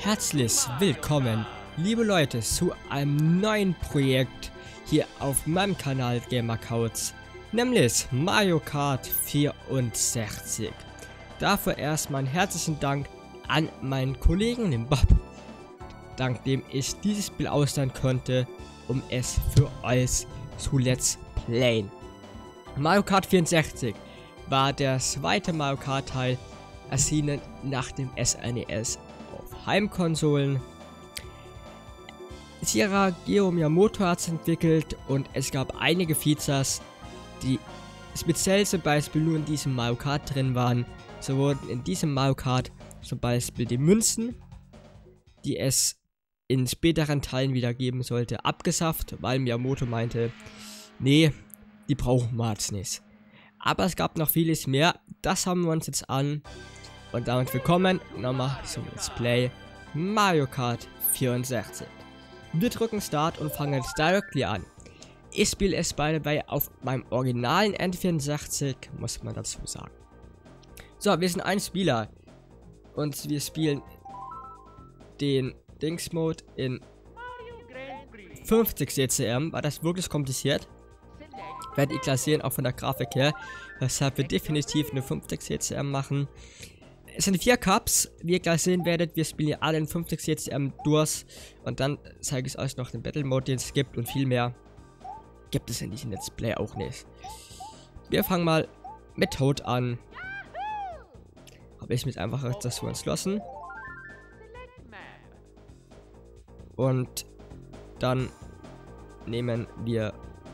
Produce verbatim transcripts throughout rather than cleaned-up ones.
Herzlich willkommen, liebe Leute, zu einem neuen Projekt hier auf meinem Kanal Gamercouch, nämlich Mario Kart vierundsechzig. Dafür erstmal einen herzlichen Dank an meinen Kollegen, den Bob, dank dem ich dieses Spiel ausleihen konnte, um es für euch zu Let's Playen. Mario Kart vierundsechzig war der zweite Mario Kart Teil, erschienen nach dem S N E S auf Heimkonsolen. Shigeru Miyamoto hat es entwickelt und es gab einige Features, die speziell zum Beispiel nur in diesem Mario Kart drin waren. So wurden in diesem Mario Kart zum Beispiel die Münzen, die es in späteren Teilen wieder geben sollte, abgeschafft, weil Miyamoto meinte, nee, die brauchen wir jetzt nicht. Aber es gab noch vieles mehr, das haben wir uns jetzt an. Und damit willkommen nochmal zum Let's Play Mario Kart vierundsechzig. Wir drücken Start und fangen jetzt directly an. Ich spiele es by the way auf meinem originalen N vierundsechzig, muss man dazu sagen. So, wir sind ein Spieler. Und wir spielen den Dings-Mode in fünfzig C C M. War das wirklich kompliziert? Werdet ihr gleich sehen, auch von der Grafik her. Weshalb wir definitiv eine fünfzig C C M machen. Es sind vier Cups, wie ihr gleich sehen werdet. Wir spielen hier alle in fünfzig C C M durch. Und dann zeige ich euch noch den Battle Mode, den es gibt. Und viel mehr gibt es in diesem Let's Play auch nicht. Wir fangen mal mit Toad an. Habe ich mich einfach dazu entschlossen. Und dann nehmen wir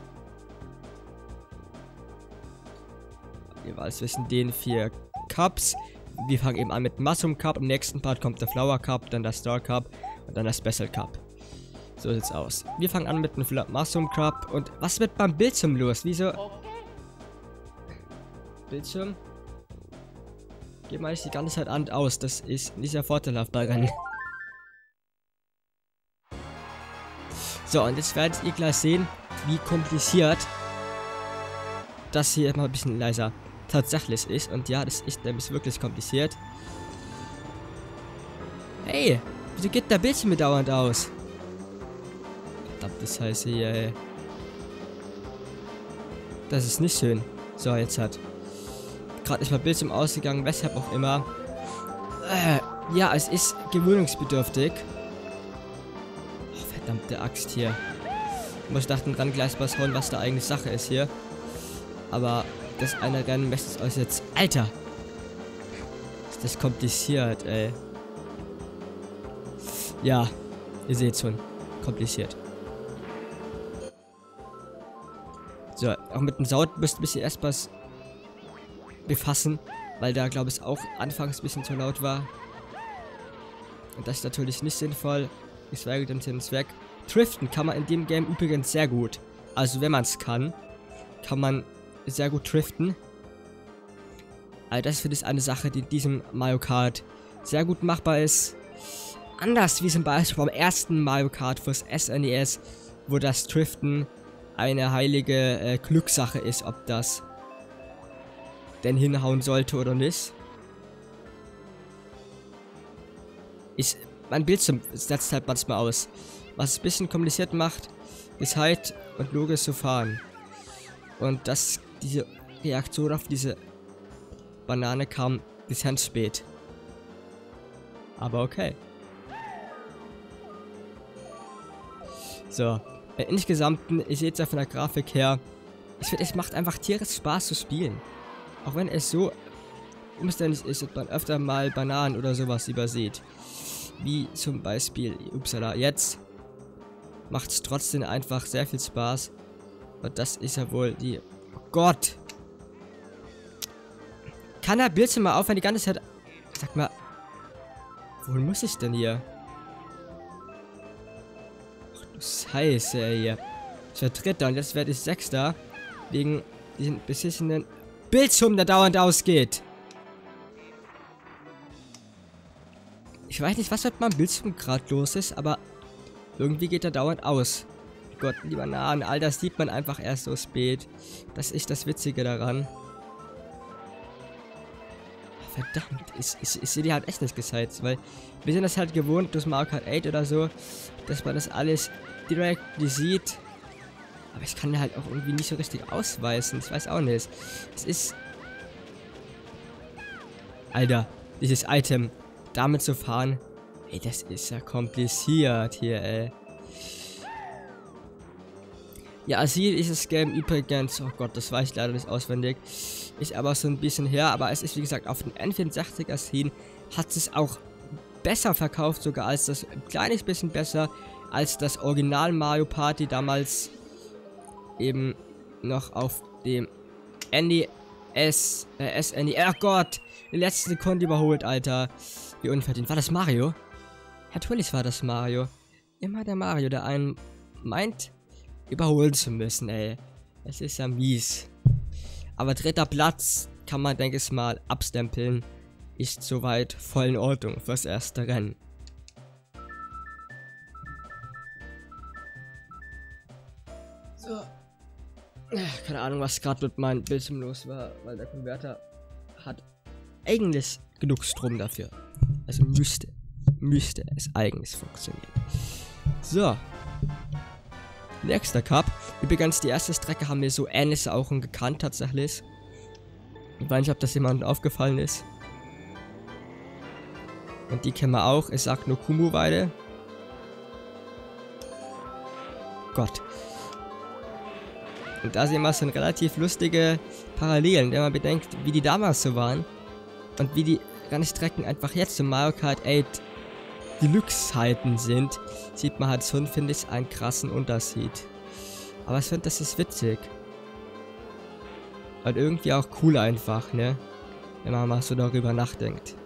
jeweils zwischen den vier Cups. Wir fangen eben an mit Mushroom Cup. Im nächsten Part kommt der Flower Cup, dann der Star Cup und dann der Special Cup. So sieht's aus. Wir fangen an mit dem Mushroom Cup. Und was wird beim Bildschirm los? Wieso? Bildschirm? Geht mal nicht die ganze Zeit an und aus. Das ist nicht sehr vorteilhaft bei Rennen. So, und jetzt werdet ihr gleich sehen, wie kompliziert das hier mal ein bisschen leiser tatsächlich ist. Und ja, das ist nämlich wirklich kompliziert. Hey, wieso geht der Bildschirm mir dauernd aus? Verdammt, das heißt hier, ey. Das ist nicht schön. So, jetzt hat gerade nicht mal Bildschirm ausgegangen, weshalb auch immer. Äh, ja, es ist gewöhnungsbedürftig. Oh, verdammte Axt hier. Ich muss dachten dran gleich was hauen, was da eigentlich Sache ist hier. Aber das eine Rennen möchte es euch jetzt. Alter! Ist das kompliziert, ey. Ja, ihr seht schon. Kompliziert. So, auch mit dem Sound müsst ihr ein bisschen erstmal befassen, weil da glaube ich auch anfangs ein bisschen zu laut war. Und das ist natürlich nicht sinnvoll. Ich weigere dem Sinn Zweck. Driften kann man in dem Game übrigens sehr gut. Also wenn man es kann, kann man sehr gut driften. Also das finde ich eine Sache, die in diesem Mario Kart sehr gut machbar ist. Anders wie zum Beispiel beim ersten Mario Kart fürs S N E S, wo das Driften eine heilige äh, Glückssache ist, ob das denn hinhauen sollte oder nicht. Ich, mein Bildschirm setzt halt manchmal aus. Was es ein bisschen kompliziert macht, ist halt und logisch zu fahren. Und das, diese Reaktion auf diese Banane kam bis ganz spät. Aber okay. So, äh, insgesamt, ihr seht es ja von der Grafik her, ich finde, es macht einfach tierisch Spaß zu spielen. Auch wenn es so umständlich ist und man öfter mal Bananen oder sowas übersieht. Wie zum Beispiel, upsala, jetzt macht es trotzdem einfach sehr viel Spaß. Und das ist ja wohl die... Oh Gott! Kann der Bildschirm mal aufhören, die ganze Zeit... Sag mal... Wohin muss ich denn hier? Ach du Scheiße, ey, hier. Ich war Dritter und jetzt werde ich Sechster. Wegen diesen beschissenen Bildschirm, der dauernd ausgeht. Ich weiß nicht, was mit meinem Bildschirm gerade los ist, aber irgendwie geht er dauernd aus. Gott, die Bananen, all das sieht man einfach erst so spät. Das ist das Witzige daran. Verdammt, ist, ist, ist die halt echt nicht gesetzt, weil wir sind das halt gewohnt durch Mario Kart acht oder so, dass man das alles direkt sieht. Aber ich kann halt auch irgendwie nicht so richtig ausweisen. Ich weiß auch nicht. Es ist... Alter, dieses Item, damit zu fahren, ey, das ist ja kompliziert hier, ey. Ja, Asyl ist das Game übrigens, oh Gott, das weiß ich leider nicht auswendig, ist aber so ein bisschen her, aber es ist wie gesagt auf den N vierundsechzig erschienen, hat es auch besser verkauft sogar als das, ein kleines bisschen besser als das Original Mario Party damals eben noch auf dem N E S, äh, S N E S, ach Gott, in der letzten Sekunde überholt, Alter, wie unverdient. War das Mario? Natürlich war das Mario. Immer der Mario, der einen meint, überholen zu müssen, ey. Es ist ja mies. Aber dritter Platz kann man, denke ich mal, abstempeln. Ist soweit voll in Ordnung fürs erste Rennen. So. Keine Ahnung, was gerade mit meinem Bildschirm los war, weil der Konverter hat eigentlich genug Strom dafür. Also müsste, müsste es eigentlich funktionieren. So. Nächster Cup. Übrigens, die erste Strecke haben wir so ähnliche auch gekannt tatsächlich. Ich weiß nicht, ob das jemandem aufgefallen ist. Und die kennen wir auch. Es sagt nur Kumu-Weide. Gott. Und da sehen wir schon relativ lustige Parallelen, wenn man bedenkt, wie die damals so waren. Und wie die ganzen Strecken einfach jetzt im Mario Kart acht Deluxe-Zeiten sind, sieht man halt schon, finde ich, einen krassen Unterschied. Aber ich finde, das ist witzig. Und irgendwie auch cool einfach, ne? Wenn man mal so darüber nachdenkt.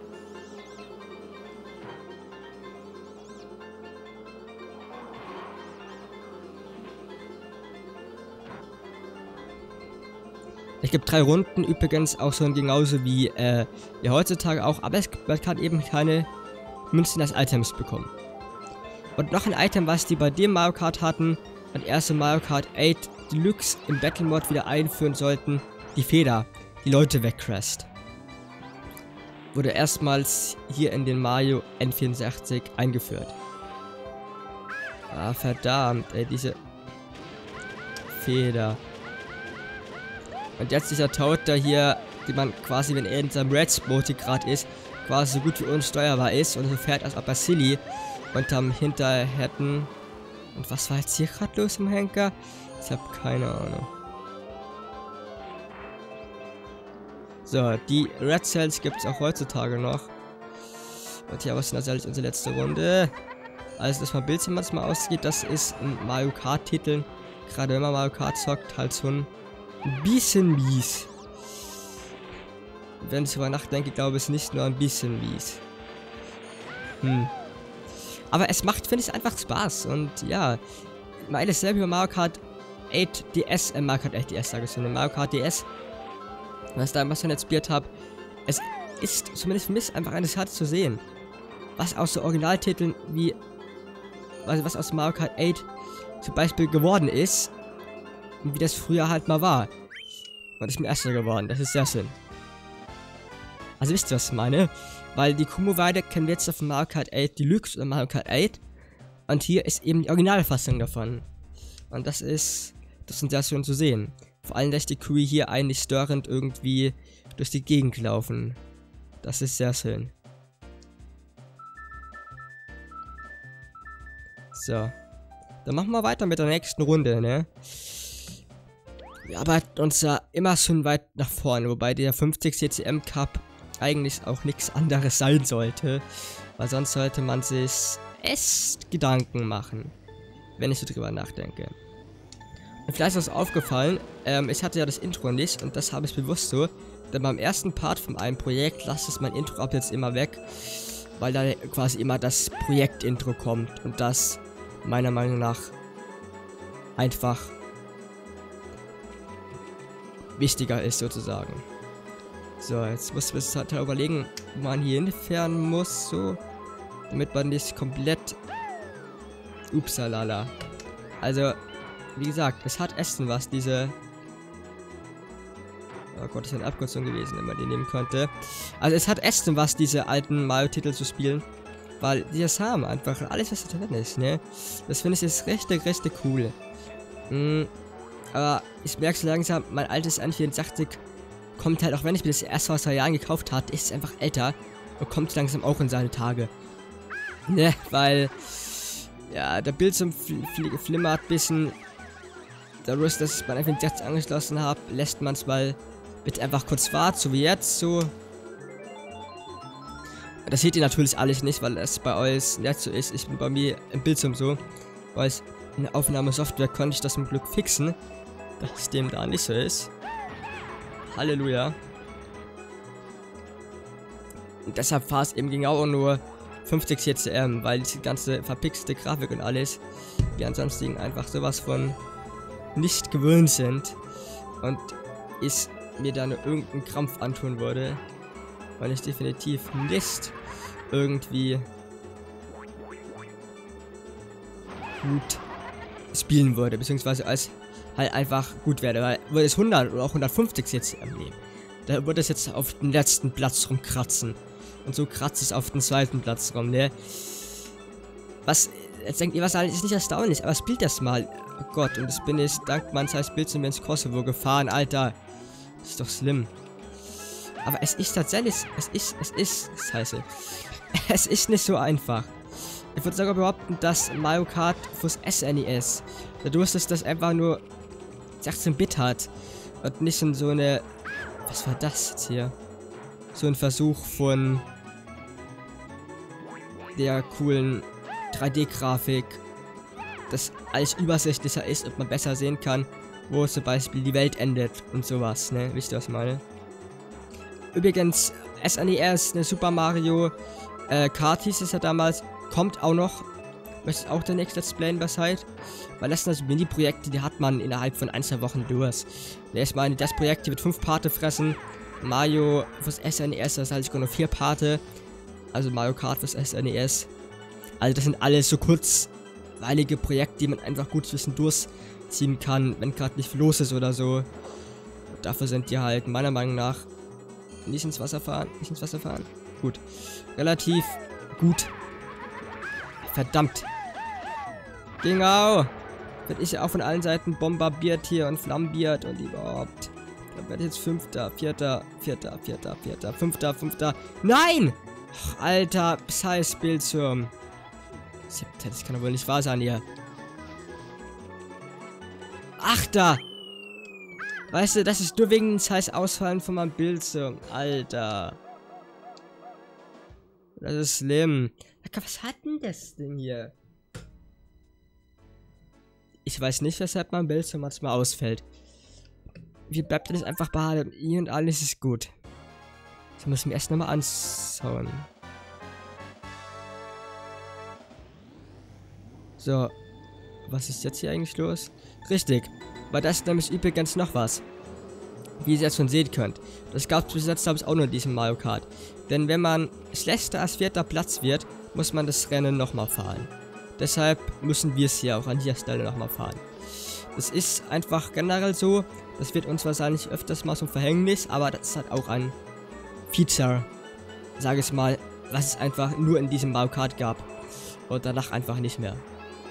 Es gibt drei Runden, übrigens auch so genauso wie, äh, ja heutzutage auch, aber es, man kann eben keine Münzen als Items bekommen. Und noch ein Item, was die bei dem Mario Kart hatten, und erste Mario Kart acht Deluxe im Battle Mode wieder einführen sollten, die Feder, die Leute wegcrasht. Wurde erstmals hier in den Mario N vierundsechzig eingeführt. Ah, verdammt, ey, diese Feder. Und jetzt dieser Toad, der hier, die man quasi, wenn er in seinem Red Mode gerade ist, quasi so gut wie unsteuerbar ist und so fährt, als ob er Silly unterm Hinter hätten. Und was war jetzt hier gerade los im Henker? Ich habe keine Ahnung. So, die Red Cells gibt es auch heutzutage noch. Und ja, was ist das unsere letzte Runde? Also, dass man Bildchen manchmal ausgeht, das ist ein Mario Kart Titel. Gerade wenn man Mario Kart zockt, halt so ein bisschen mies. Wenn ich darüber nachdenke, glaube ich, ist nicht nur ein bisschen mies. Hm. Aber es macht, finde ich, einfach Spaß. Und ja, mal dasselbe über Mario Kart acht D S, äh, Mario Kart acht D S, sage ich schon, Mario Kart D S, was ich da was ich jetzt gespielt habe. Es ist zumindest für mich einfach interessant zu sehen, was aus so Originaltiteln wie, also was aus Mario Kart acht zum Beispiel geworden ist, und wie das früher halt mal war. Und ich bin Erster geworden, das ist sehr schön. Also wisst ihr, was ich meine? Weil die Kumu-Weide kennen wir jetzt auf Mario Kart acht Deluxe oder Mario Kart acht. Und hier ist eben die Originalfassung davon. Und das ist, das ist sehr schön zu sehen. Vor allem lässt die Kuh hier eigentlich störend irgendwie durch die Gegend laufen. Das ist sehr schön. So. Dann machen wir weiter mit der nächsten Runde, ne? Wir arbeiten uns ja immer schon weit nach vorne, wobei der fünfzig C C M Cup eigentlich auch nichts anderes sein sollte, weil sonst sollte man sich echt Gedanken machen, wenn ich so drüber nachdenke. Und vielleicht ist das aufgefallen, ähm, ich hatte ja das Intro nicht und das habe ich bewusst so, denn beim ersten Part von einem Projekt lasse ich mein Intro ab jetzt immer weg, weil da quasi immer das Projektintro kommt und das meiner Meinung nach einfach wichtiger ist sozusagen. So, jetzt muss man sich halt überlegen, wo man hier hinfahren muss, so, damit man nicht komplett, upsalala. Also, wie gesagt, es hat Essen was, diese, Oh Gott, das ist eine Abkürzung gewesen, wenn man die nehmen konnte. Also es hat echt was, diese alten Mario-Titel zu spielen. Weil die das haben einfach. Alles, was da drin ist, ne? Das finde ich jetzt richtig, richtig cool. Mhm. Aber ich merke so langsam, mein altes N vierundsechzig kommt halt, auch wenn ich mir das erst vor zwei Jahren gekauft hatte, ist es einfach älter und kommt langsam auch in seine Tage. Ne, weil, ja, der Bildschirm fl fl flimmert ein bisschen. Dadurch, dass ich mein N vierundsechzig angeschlossen habe, lässt man es mal bitte einfach kurz warten, so wie jetzt, so. Das seht ihr natürlich alles nicht, weil es bei euch nicht so ist. Ich bin bei mir im Bildschirm so, weil es in der Aufnahmesoftware konnte ich das zum Glück fixen, dass dem da nicht so ist. Halleluja. Und deshalb war es eben genau nur fünfzig C C M, weil die ganze verpixelte Grafik und alles, die ansonsten einfach sowas von nicht gewöhnt sind. Und ich mir da nur irgendeinen Krampf antun würde, weil ich definitiv nicht irgendwie gut spielen würde, beziehungsweise als halt einfach gut werde, weil würde es hundert oder auch hundertfünfzig C C M nehmen, da würde es jetzt auf den letzten Platz rumkratzen und so kratzt es auf den zweiten Platz rum, ne? Was, jetzt denkt ihr, was ist nicht erstaunlich, aber spielt das mal, oh Gott, und das bin ich dank meines heißt Bildschirm ins Kosovo gefahren, Alter, das ist doch schlimm. Aber es ist tatsächlich, es ist, es ist, scheiße, es ist nicht so einfach. Ich würde sogar behaupten, dass Mario Kart fürs S N E S, dadurch, dass das einfach nur sechzehn Bit hat und nicht in so eine, was war das jetzt hier? So ein Versuch von der coolen drei D-Grafik, dass alles übersichtlicher ist und man besser sehen kann, wo zum Beispiel die Welt endet und sowas, ne? Wisst ihr, was ich meine? Übrigens, S N E S, eine Super Mario äh, Kart hieß es ja damals, kommt auch noch. Möchte ich auch der nächste Let's Play was halt. Weil das sind also Mini-Projekte, die hat man innerhalb von ein, zwei Wochen durch. Ich meine, das Projekt hier wird fünf Parte fressen. Mario fürs S N E S, das heißt sogar nur vier Parte. Also Mario Kart fürs S N E S. Also das sind alles so kurzweilige Projekte, die man einfach gut zwischendurch ziehen kann, wenn gerade nicht viel los ist oder so. Und dafür sind die halt meiner Meinung nach nicht ins Wasser fahren. Nicht ins Wasser fahren. Gut. Relativ gut. Verdammt. Genau. Wird ich ja auch von allen Seiten bombardiert hier und flambiert und überhaupt. Da werde ich jetzt Fünfter, Vierter, Vierter, Vierter, Vierter, Fünfter, Fünfter. Nein! Ach, Alter, scheiß Bildschirm. Siebter, das kann doch wohl nicht wahr sein hier. Achter! Weißt du, das ist nur wegen dem scheiß Ausfallen von meinem Bildschirm. Alter. Das ist schlimm. Was hat denn das denn hier? Ich weiß nicht, weshalb mein Bildschirm manchmal ausfällt. Wie bleibt das einfach behalten? I und alles ist gut. Das müssen wir erst nochmal anschauen. So. Was ist jetzt hier eigentlich los? Richtig. Weil das ist nämlich übrigens noch was. Wie ihr jetzt schon sehen könnt. Das gab es bis jetzt, glaube ich, auch nur in diesem Mario Kart. Denn wenn man schlechter als vierter Platz wird, muss man das Rennen nochmal fahren. Deshalb müssen wir es hier auch an dieser Stelle nochmal fahren. Das ist einfach generell so. Das wird uns wahrscheinlich öfters mal zum Verhängnis, aber das ist halt auch ein Feature, sage ich mal, was es einfach nur in diesem Mario Kart gab. Und danach einfach nicht mehr.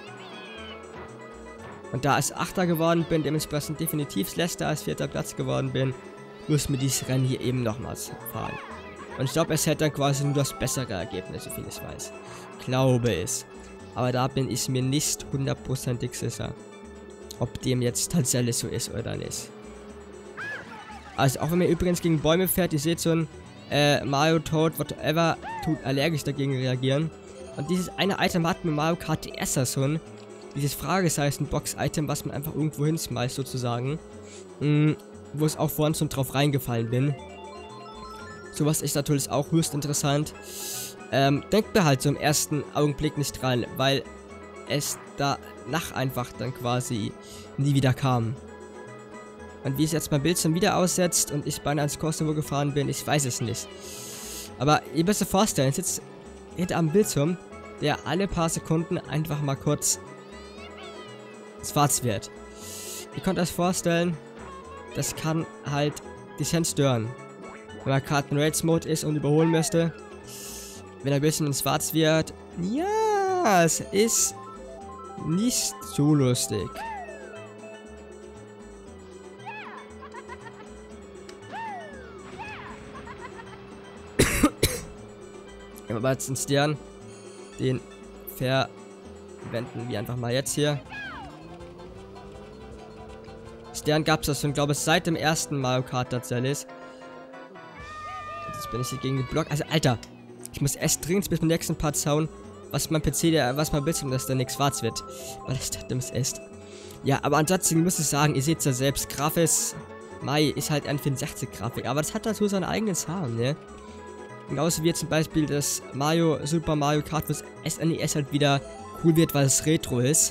Und da ich Achter geworden bin, dementsprechend definitiv schlechter als vierter Platz geworden bin, müssen wir dieses Rennen hier eben nochmals fahren. Und ich glaube, es hätte dann quasi nur das bessere Ergebnis, soviel ich weiß. Glaube es. Aber da bin ich mir nicht hundertprozentig sicher, ob dem jetzt tatsächlich so ist oder nicht. Also auch wenn man übrigens gegen Bäume fährt, ihr seht schon, äh, Mario, Toad, whatever, tut allergisch dagegen reagieren. Und dieses eine Item hat mit Mario Kart D S schon. Dieses Fragezeichen-Box-Item, was man einfach irgendwo hinschmeißt, sozusagen. Mh, wo ich auch vorhin schon drauf reingefallen bin. Sowas ist natürlich auch höchst interessant. Ähm, denkt mir halt so im ersten Augenblick nicht dran, weil es danach einfach dann quasi nie wieder kam. Und wie es jetzt mein Bildschirm wieder aussetzt und ich beinahe ins Kosovo gefahren bin, ich weiß es nicht. Aber ihr müsst euch vorstellen, es sitzt hinter am Bildschirm, der alle paar Sekunden einfach mal kurz schwarz wird. Ihr könnt euch vorstellen, das kann halt dezent stören. Wenn man gerade in Raids Mode ist und überholen möchte. Wenn er ein bisschen ins Schwarz wird. Ja, es ist nicht so lustig. Aber jetzt einen Stern. Den verwenden wir einfach mal jetzt hier. Stern gab es das schon, glaube ich, seit dem ersten Mario Kart tatsächlich. Jetzt bin ich hier gegen den Block. Also, Alter, ich muss erst dringend bis zum nächsten Part schauen, was mein P C, der, was mein Bildschirm, dass der nichts schwarz wird. Weil das das ist. Ja, aber ansonsten muss ich sagen, ihr seht es ja selbst, grafisch, Mai ist halt ein vierundsechzig Grafik, aber das hat halt so seinen eigenen Charme, ne? Genauso wie zum Beispiel das Mario, Super Mario Kart fürs S N E S halt wieder cool wird, weil es Retro ist.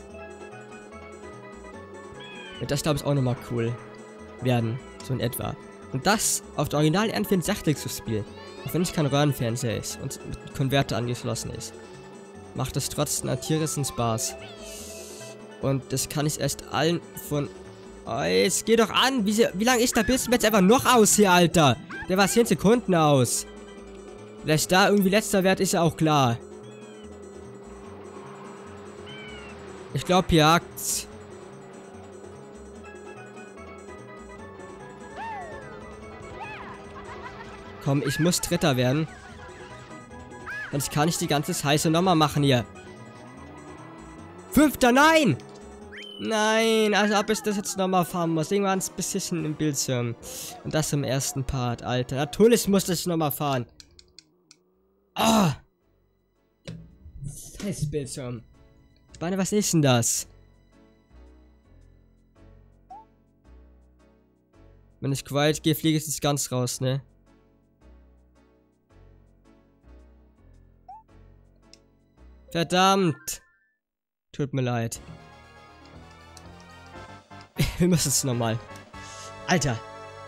Und das glaube ich auch nochmal cool werden, so in etwa. Und das auf der originalen N vierundsechzig zu spielen, auch wenn es kein Röhrenfernseher ist und mit Konverter angeschlossen ist, macht das trotzdem einen tierischen Spaß. Und das kann ich erst allen von... Oh, jetzt geh doch an! Wie, wie lange ist der Bildschirm jetzt einfach noch aus hier, Alter? Der war zehn Sekunden aus. Vielleicht da irgendwie letzter Wert ist ja auch klar. Ich glaube, hier hakt's. Komm, ich muss Dritter werden. Sonst kann ich die ganze Scheiße nochmal machen hier. Fünfter, nein! Nein, also ob ich das jetzt nochmal fahren muss. Irgendwann ein bisschen im Bildschirm. Und das im ersten Part, Alter. Natürlich muss ich nochmal fahren. Ah! Scheiß Bildschirm. Ich meine, was ist denn das? Wenn ich quiet gehe, fliege ich es ganz raus, ne? Verdammt! Tut mir leid. Wir müssen es nochmal. Alter!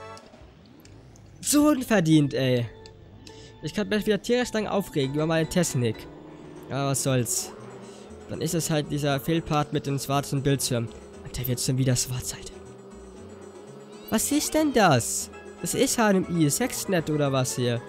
So unverdient, ey! Ich kann mich wieder tierisch lang aufregen über meine Technik. Ja, was soll's. Dann ist es halt dieser Fehlpart mit dem schwarzen Bildschirm. Und der wird schon wieder schwarz halt. Was ist denn das? Das ist H D M I, Sexnet oder was hier?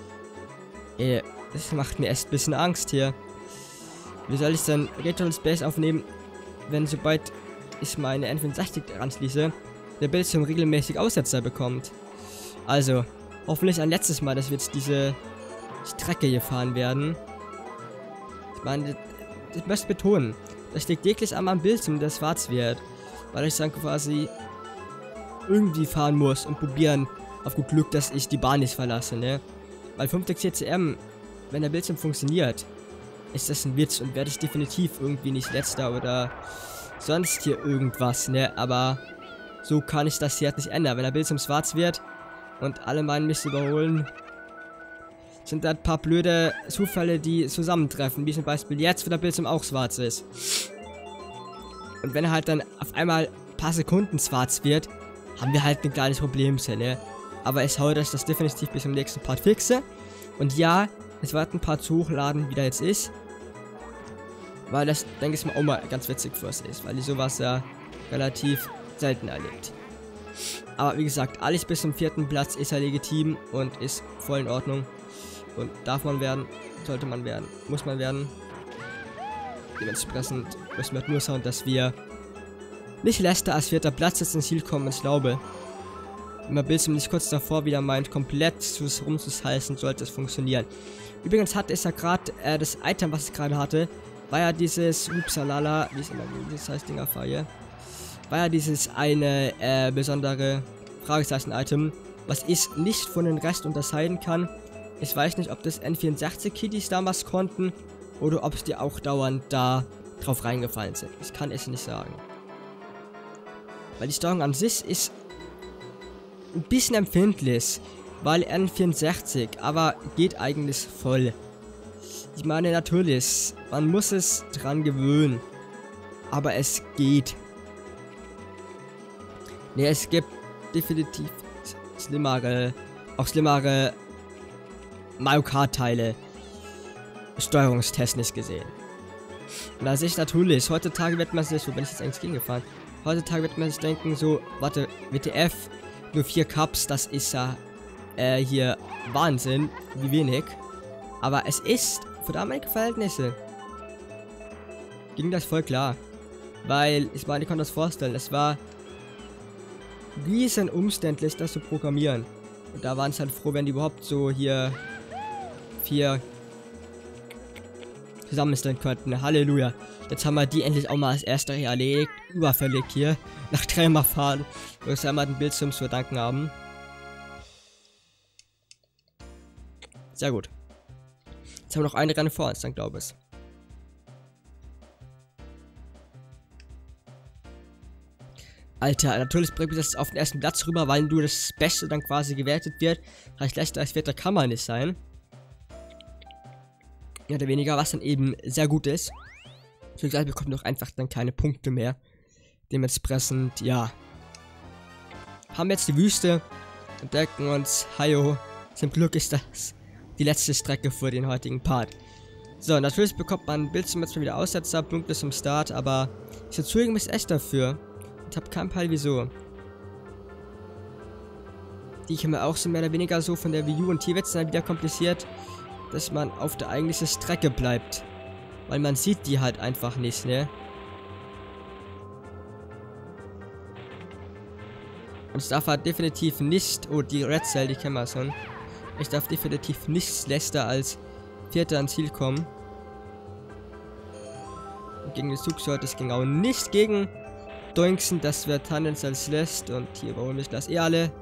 Ey, das macht mir echt ein bisschen Angst hier. Wie soll ich dann Retro Space aufnehmen, wenn sobald ich meine N vierundsechzig anschließe, der Bildschirm regelmäßig Aussetzer bekommt? Also, hoffentlich ein letztes Mal, dass wir jetzt diese Strecke hier fahren werden. Ich meine, ich möchte betonen, das liegt wirklich an meinem Bildschirm, der schwarz wird. Weil ich dann quasi irgendwie fahren muss und probieren, auf gut Glück, dass ich die Bahn nicht verlasse, ne? Weil fünfzig C C M, wenn der Bildschirm funktioniert, ist das ein Witz und werde ich definitiv irgendwie nicht letzter oder sonst hier irgendwas, ne? Aber so kann ich das hier halt nicht ändern. Wenn der Bildschirm schwarz wird und alle meinen mich zu überholen, sind da ein paar blöde Zufälle, die zusammentreffen. Wie zum Beispiel jetzt, wo der Bildschirm auch schwarz ist. Und wenn er halt dann auf einmal ein paar Sekunden schwarz wird, haben wir halt ein kleines Problemchen, ne? Aber ich hau, dass ich das definitiv bis zum nächsten Part fixe. Und ja, es wird ein paar zu hochladen, wie da jetzt ist. Weil das, denke ich mal, auch mal ganz witzig für uns ist. Weil ich sowas ja relativ selten erlebt. Aber wie gesagt, alles bis zum vierten Platz ist ja legitim und ist voll in Ordnung. Und darf man werden, sollte man werden, muss man werden. Dementsprechend müssen wir nur schauen, dass wir nicht letzter als vierter Platz jetzt ins Ziel kommen. Ich glaube, wenn man Bildschirm nicht kurz davor wieder meint, komplett rumzuscheißen, sollte es funktionieren. Übrigens hatte es ja gerade, äh, das Item, was ich gerade hatte, war ja dieses, upsalala, wie ist immer dieses heißt Dingerfeier, war ja dieses eine äh, besondere Fragezeichen-Item, was ich nicht von den Rest unterscheiden kann. Ich weiß nicht, ob das N vierundsechzig Kiddies damals konnten oder ob es die auch dauernd da drauf reingefallen sind. Ich kann es nicht sagen. Weil die Steuerung an sich ist ein bisschen empfindlich, weil N vierundsechzig, aber geht eigentlich voll. Ich meine, natürlich, man muss es dran gewöhnen, aber es geht. Ne, es gibt definitiv schlimmere, auch schlimmere Mario Kart Teile, steuerungstechnisch gesehen. Und da sehe ich natürlich, heutzutage wird man sich, wo bin ich jetzt eigentlich gegengefahren? Heutzutage wird man sich denken, so, warte, W T F, Nur vier Cups, das ist ja äh, hier Wahnsinn, wie wenig. Aber es ist, für damalige Verhältnisse, ging das voll klar. Weil, ich meine, ich kann das vorstellen, es war riesen umständlich, das zu programmieren. Und da waren es halt froh, wenn die überhaupt so hier vier zusammenstellen könnten. Halleluja. Jetzt haben wir die endlich auch mal als erster hier erledigt. Überfällig hier. Nach dreimal fahren. Wo wir einmal den Bildschirm zu verdanken haben. Sehr gut. Jetzt haben wir noch eine Rennen vor uns, dann glaube ich. Alter, natürlich bringt mich das auf den ersten Platz rüber, weil nur das Beste dann quasi gewertet wird. Heißt, schlechter als Vierter kann man nicht sein. Mehr oder weniger, was dann eben sehr gut ist. Wie gesagt, wir bekommen doch einfach dann keine Punkte mehr. Dementsprechend, ja. Haben wir jetzt die Wüste. Entdecken uns. Hajo. Zum Glück ist das die letzte Strecke für den heutigen Part. So, natürlich bekommt man ein Bildschirm jetzt mal wieder Aussetzer. Punkte zum Start, aber ich entschuldige mich echt dafür. Ich habe keinen Peil wieso. Die kennen wir auch so mehr oder weniger so von der Wii U, und hier wird es dann wieder kompliziert, dass man auf der eigentlichen Strecke bleibt. Weil man sieht die halt einfach nicht, ne? Und ich darf halt definitiv nicht, oh, die Red Cell, die kennen wir schon. Ich darf definitiv nicht schlechter als Vierter ans Ziel kommen. Und gegen den Zug sollte es genau nicht gegen Doinksen, das wird tendenziell lässt, und hier überholen mich das eh alle.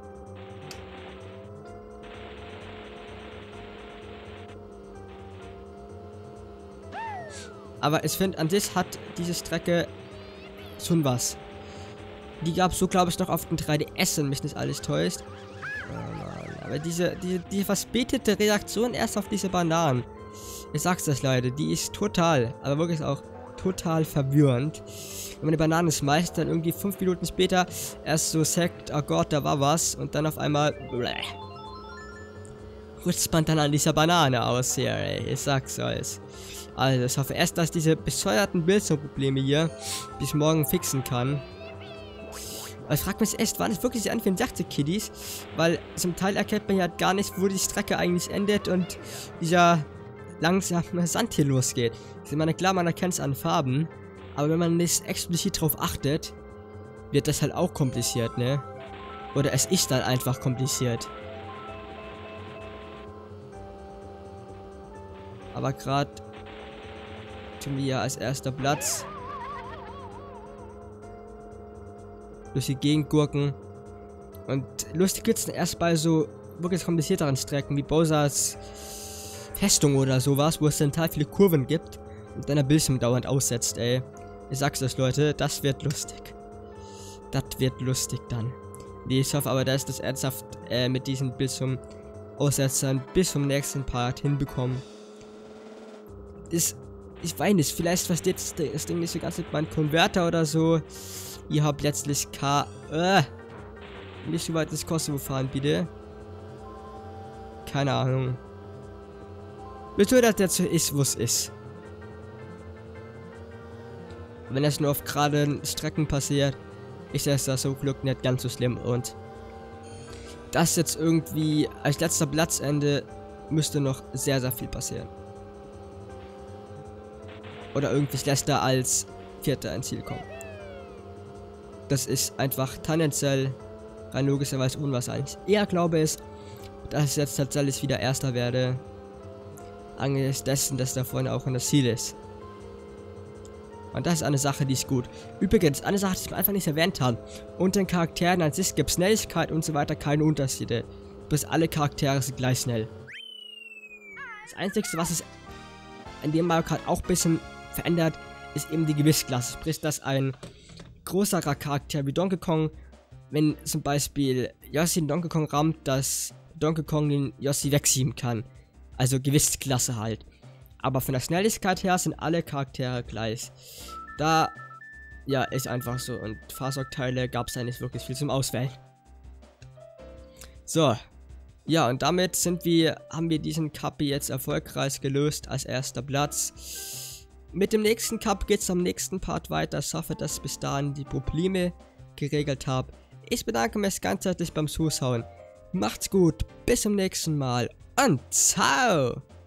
Aber ich finde, an sich hat diese Strecke schon was. Die gab es so, glaube ich, noch auf dem drei D S, wenn mich nicht alles täuscht. Oh Mann, aber diese, diese, die verspätete Reaktion erst auf diese Bananen. Ich sag's euch, Leute, die ist total, aber wirklich auch total verwirrend. Wenn man eine Banane schmeißt, dann irgendwie fünf Minuten später erst so sagt, oh Gott, da war was, und dann auf einmal bleh, rutscht man dann an dieser Banane aus hier, ey. Ich sag's euch. Also, ich hoffe erst, dass diese bescheuerten Bildschirmprobleme hier bis morgen fixen kann. Aber ich frage mich echt, waren es wirklich die N vierundsechzig Kiddies? Weil zum Teil erkennt man ja gar nicht, wo die Strecke eigentlich endet und dieser langsame Sand hier losgeht. Ich meine, klar, man erkennt es an Farben, aber wenn man nicht explizit drauf achtet, wird das halt auch kompliziert, ne? Oder es ist dann einfach kompliziert. Aber gerade tun wir ja als erster Platz durch die Gegend gurken. Und lustig wird's dann erst bei so wirklich komplizierteren Strecken wie Bowsers Festung oder sowas, wo es dann total viele Kurven gibt und dann der Bildschirm dauernd aussetzt, ey. Ich sag's euch, Leute, das wird lustig. Das wird lustig dann. Nee, ich hoffe aber, dass das ernsthaft äh, mit diesen Bildschirm-Aussetzern bis zum nächsten Part hinbekommen. Ist, ich weiß nicht, vielleicht versteht das Ding nicht so ganz mit meinem Konverter oder so. Ihr habt letztlich K... Äh, nicht so weit ins Kosovo fahren, bitte. Keine Ahnung. Bitte, dass das so ist, wo es ist. Wenn das nur auf geraden Strecken passiert, ist das da so Glück nicht ganz so schlimm. Und das jetzt irgendwie als letzter Platzende müsste noch sehr, sehr viel passieren. Oder irgendwie schlechter als Vierter ins Ziel kommen. Das ist einfach tendenziell rein logischerweise unwahrscheinlich. Eher glaube ich, dass ich jetzt tatsächlich wieder Erster werde. Angesichts dessen, dass da vorne auch das Ziel ist. Und das ist eine Sache, die ist gut. Übrigens, eine Sache, die wir einfach nicht erwähnt haben. Unter den Charakteren an sich gibt es Schnelligkeit und so weiter keine Unterschiede. Bis alle Charaktere sind gleich schnell. Das Einzige, was es in dem Mario Kart auch ein bisschen verändert, ist eben die Gewichtsklasse. Sprich, dass ein größerer Charakter wie Donkey Kong, wenn zum Beispiel Yoshi den Donkey Kong rammt, dass Donkey Kong den Yoshi wegschieben kann. Also Gewichtsklasse halt. Aber von der Schnelligkeit her sind alle Charaktere gleich. Da, ja, ist einfach so. Und Fahrzeugteile gab es da nicht wirklich viel zum Auswählen. So. Ja, und damit sind wir, haben wir diesen Cup jetzt erfolgreich gelöst als erster Platz. Mit dem nächsten Cup geht es am nächsten Part weiter. Ich hoffe, dass ich bis dahin die Probleme geregelt habe. Ich bedanke mich ganz herzlich beim Zuschauen. Macht's gut, bis zum nächsten Mal und ciao!